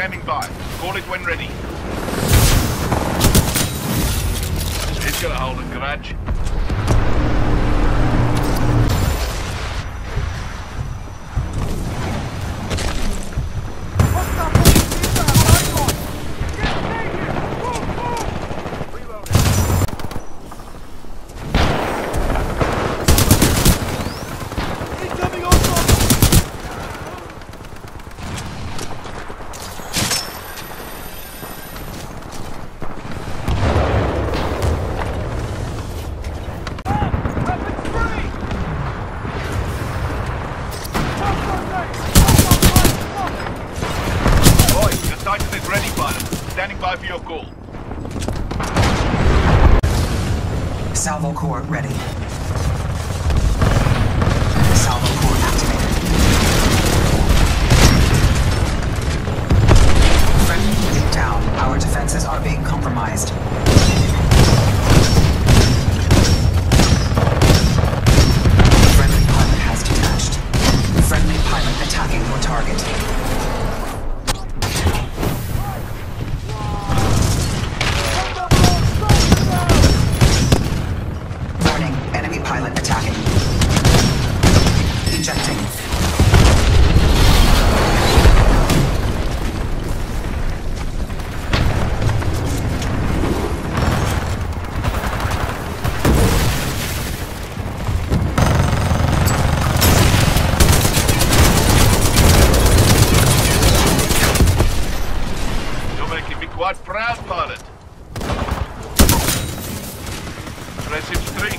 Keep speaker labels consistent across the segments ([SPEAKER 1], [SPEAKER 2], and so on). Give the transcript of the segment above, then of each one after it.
[SPEAKER 1] standing by. Call it when ready. He's gonna hold a grudge. Standing by for your call.
[SPEAKER 2] Salvo core ready. Salvo core activated. Friendly unit down. Our defenses are being compromised. Friendly pilot has detached. Friendly pilot attacking your target. Pilot attacking. Ejecting.
[SPEAKER 1] You're making me quite proud, pilot. Impressive streak.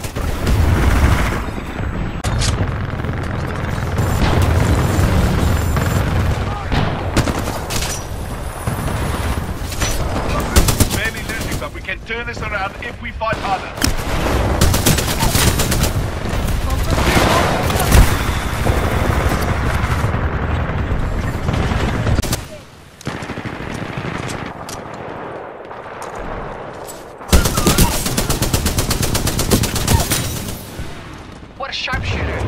[SPEAKER 1] We can turn this around if we fight harder.
[SPEAKER 3] What a sharpshooter.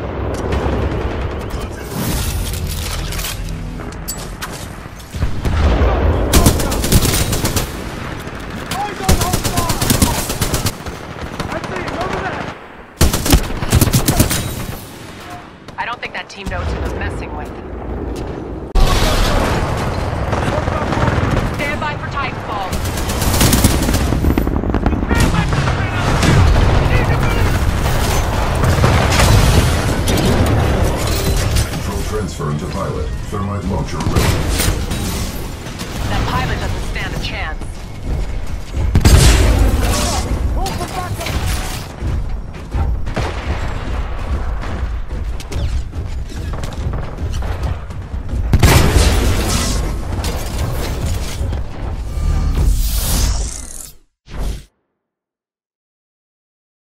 [SPEAKER 3] I don't think that team knows who they're messing with. Stand by for Titanfall.
[SPEAKER 4] Control transferring to pilot. Thermite launcher ready.